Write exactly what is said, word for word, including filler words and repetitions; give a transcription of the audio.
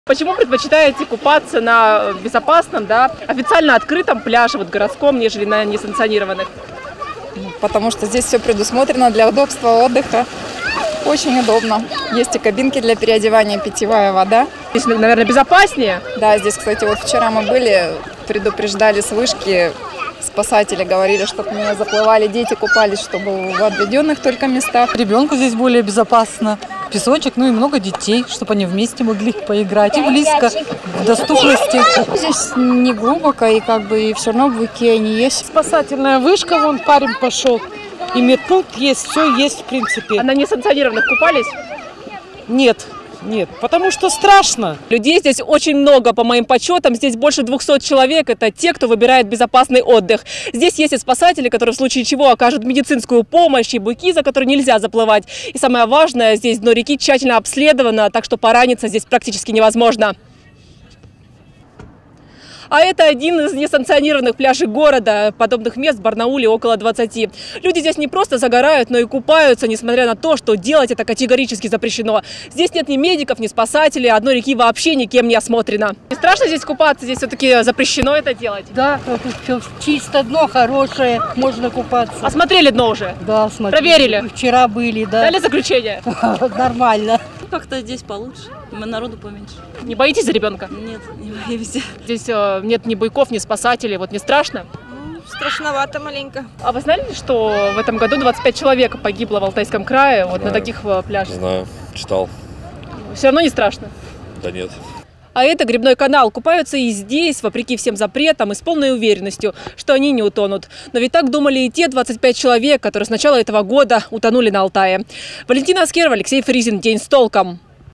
Почему предпочитаете купаться на безопасном, да, официально открытом пляже, вот городском, нежели на несанкционированных? Потому что здесь все предусмотрено для удобства отдыха. Очень удобно. Есть и кабинки для переодевания, питьевая вода. Здесь, наверное, безопаснее? Да, здесь, кстати, вот вчера мы были, предупреждали с вышки, спасатели говорили, чтобы не заплывали дети, купались, чтобы в отведенных только местах. Ребенку здесь более безопасно. Песочек, ну и много детей, чтобы они вместе могли поиграть. И близко, в доступности. Здесь не глубоко, и как бы и все равно в океане есть. Спасательная вышка, вон парень пошел. И медпункт есть, все есть в принципе. А на несанкционированных купались? Нет. Нет, потому что страшно. Людей здесь очень много, по моим подсчетам. Здесь больше двухсот человек. Это те, кто выбирает безопасный отдых. Здесь есть и спасатели, которые в случае чего окажут медицинскую помощь, и буйки, за которые нельзя заплывать. И самое важное, здесь дно реки тщательно обследовано, так что пораниться здесь практически невозможно. А это один из несанкционированных пляжей города. Подобных мест в Барнауле около двадцати. Люди здесь не просто загорают, но и купаются, несмотря на то, что делать это категорически запрещено. Здесь нет ни медиков, ни спасателей, а дно реки вообще никем не осмотрено. Не страшно здесь купаться? Здесь все-таки запрещено это делать? Да, тут все чисто, дно хорошее, можно купаться. Осмотрели дно уже? Да, смотрели. Проверили? Вчера были, да. Дали заключение? Нормально. Как-то здесь получше, мы народу поменьше. Не боитесь за ребенка? Нет, не боимся. Здесь э, нет ни буйков, ни спасателей, вот не страшно? Ну, страшновато маленько. А вы знали, что в этом году двадцать пять человек погибло в Алтайском крае, вот на таких э, пляжах? Знаю, читал. Все равно не страшно? Да нет. А это грибной канал. Купаются и здесь, вопреки всем запретам, и с полной уверенностью, что они не утонут. Но ведь так думали и те двадцать пять человек, которые с начала этого года утонули на Алтае. Валентина Аскерова, Алексей Фризин. День с толком.